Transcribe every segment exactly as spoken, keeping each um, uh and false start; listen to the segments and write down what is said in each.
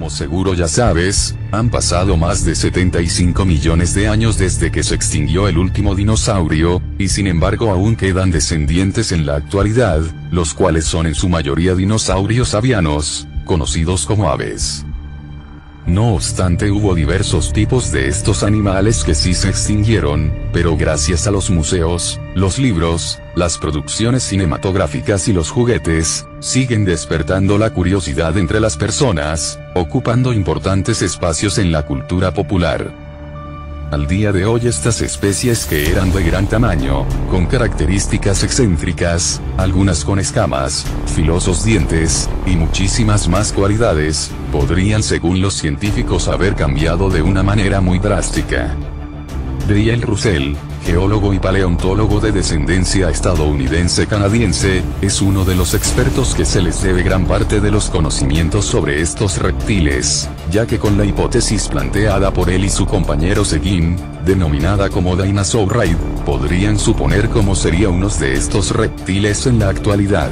Como seguro ya sabes, han pasado más de setenta y cinco millones de años desde que se extinguió el último dinosaurio, y sin embargo aún quedan descendientes en la actualidad, los cuales son en su mayoría dinosaurios avianos, conocidos como aves. No obstante, hubo diversos tipos de estos animales que sí se extinguieron, pero gracias a los museos, los libros, las producciones cinematográficas y los juguetes, siguen despertando la curiosidad entre las personas, ocupando importantes espacios en la cultura popular. Al día de hoy estas especies, que eran de gran tamaño, con características excéntricas, algunas con escamas, filosos dientes, y muchísimas más cualidades, podrían según los científicos haber cambiado de una manera muy drástica. Dale Russell, geólogo y paleontólogo de descendencia estadounidense-canadiense, es uno de los expertos que se les debe gran parte de los conocimientos sobre estos reptiles, ya que con la hipótesis planteada por él y su compañero Seguin, denominada como Dinosauride, podrían suponer cómo sería uno de estos reptiles en la actualidad.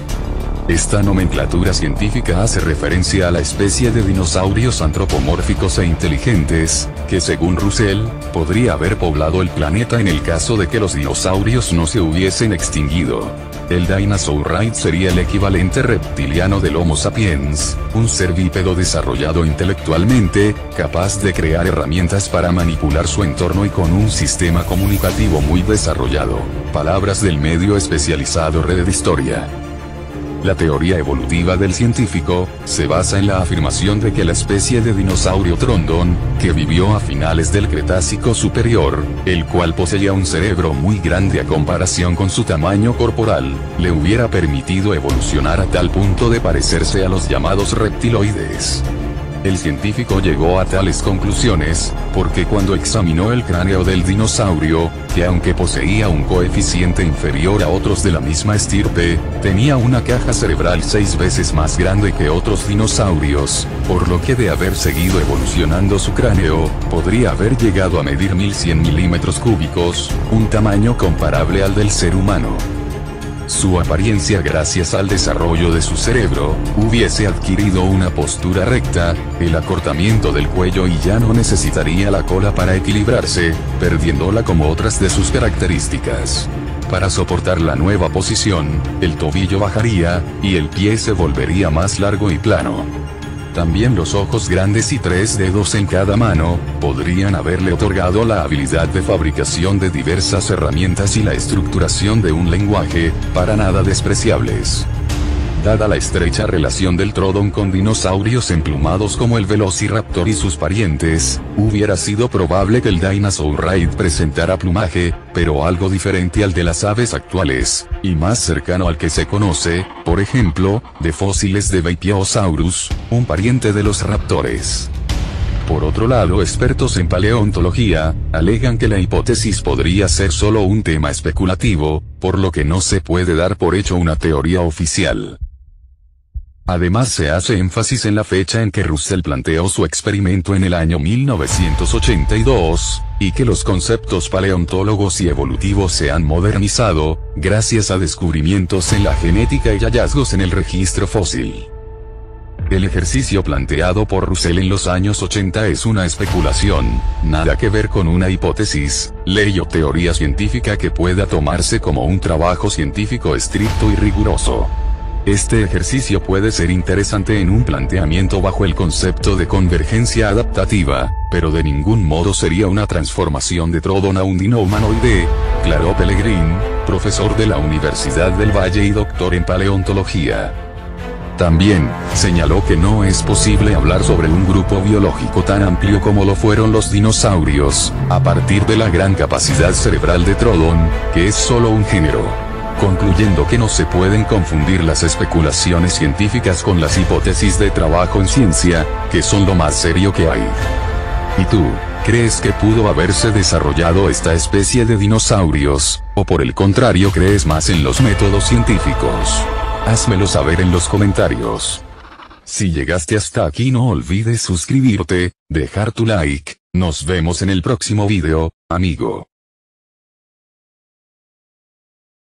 Esta nomenclatura científica hace referencia a la especie de dinosaurios antropomórficos e inteligentes, que según Russell, podría haber poblado el planeta en el caso de que los dinosaurios no se hubiesen extinguido. El Dinosauride sería el equivalente reptiliano del Homo sapiens, un ser bípedo desarrollado intelectualmente, capaz de crear herramientas para manipular su entorno y con un sistema comunicativo muy desarrollado. Palabras del medio especializado Red de Historia. La teoría evolutiva del científico, se basa en la afirmación de que la especie de dinosaurio Trondon, que vivió a finales del Cretácico superior, el cual poseía un cerebro muy grande a comparación con su tamaño corporal, le hubiera permitido evolucionar a tal punto de parecerse a los llamados reptiloides. El científico llegó a tales conclusiones, porque cuando examinó el cráneo del dinosaurio, que aunque poseía un coeficiente inferior a otros de la misma estirpe, tenía una caja cerebral seis veces más grande que otros dinosaurios, por lo que de haber seguido evolucionando su cráneo, podría haber llegado a medir mil cien milímetros cúbicos, un tamaño comparable al del ser humano. Su apariencia, gracias al desarrollo de su cerebro, hubiese adquirido una postura recta, el acortamiento del cuello y ya no necesitaría la cola para equilibrarse, perdiéndola como otras de sus características. Para soportar la nueva posición, el tobillo bajaría, y el pie se volvería más largo y plano. También los ojos grandes y tres dedos en cada mano, podrían haberle otorgado la habilidad de fabricación de diversas herramientas y la estructuración de un lenguaje, para nada despreciables. Dada la estrecha relación del Troodon con dinosaurios emplumados como el Velociraptor y sus parientes, hubiera sido probable que el Dinosauride presentara plumaje, pero algo diferente al de las aves actuales, y más cercano al que se conoce, por ejemplo, de fósiles de Bipiosaurus, un pariente de los raptores. Por otro lado, expertos en paleontología, alegan que la hipótesis podría ser solo un tema especulativo, por lo que no se puede dar por hecho una teoría oficial. Además se hace énfasis en la fecha en que Russell planteó su experimento en el año mil novecientos ochenta y dos, y que los conceptos paleontólogos y evolutivos se han modernizado, gracias a descubrimientos en la genética y hallazgos en el registro fósil. El ejercicio planteado por Russell en los años ochenta es una especulación, nada que ver con una hipótesis, ley o teoría científica que pueda tomarse como un trabajo científico estricto y riguroso. Este ejercicio puede ser interesante en un planteamiento bajo el concepto de convergencia adaptativa, pero de ningún modo sería una transformación de Troodon a un dino humanoide, declaró Pellegrin, profesor de la Universidad del Valle y doctor en paleontología. También, señaló que no es posible hablar sobre un grupo biológico tan amplio como lo fueron los dinosaurios, a partir de la gran capacidad cerebral de Troodon, que es solo un género. Concluyendo que no se pueden confundir las especulaciones científicas con las hipótesis de trabajo en ciencia, que son lo más serio que hay. ¿Y tú, crees que pudo haberse desarrollado esta especie de dinosaurios, o por el contrario crees más en los métodos científicos? Házmelo saber en los comentarios. Si llegaste hasta aquí no olvides suscribirte, dejar tu like, nos vemos en el próximo video, amigo.